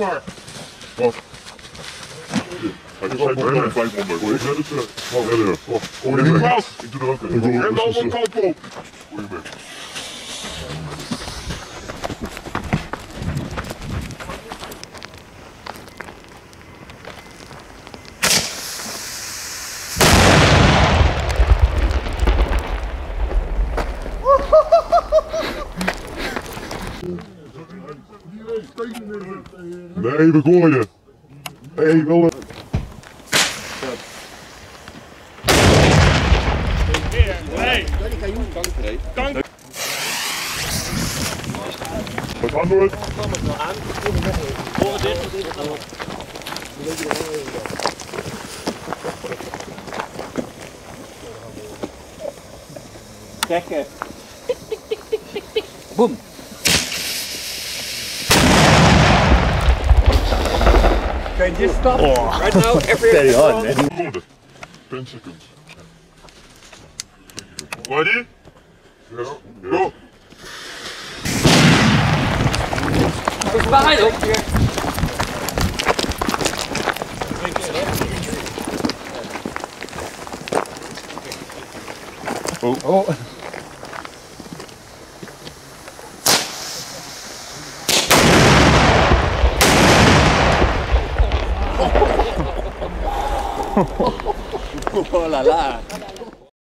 maar. Wat? Hij is helemaal 500. Gooi je net het gooi je weg. Ik doe er ook in. En dan wat kant op. Gooi je weg. Nee, we gooien. Hey, wel. Nee. Kanker. We gaan door. Trekken. Boom. Can you just stop? Oh. Right now, every on, man. 10 seconds. Ready? Yeah. Go. It's behind him. Oh. Oh. Oh la la.